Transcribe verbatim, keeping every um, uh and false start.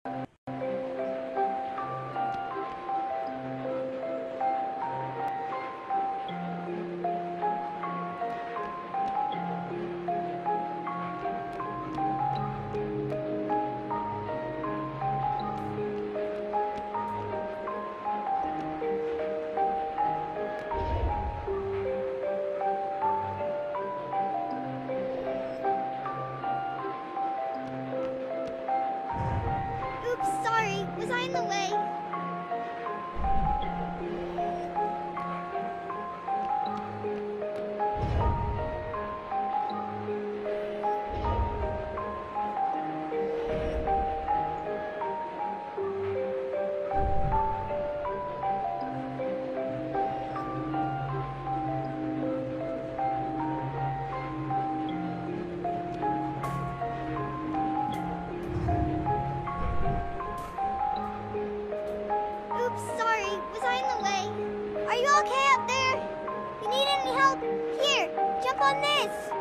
Oops, sorry. Was I in the way? Oops, sorry. Was I in the way? Are you okay up there? You need any help? Here, jump on this.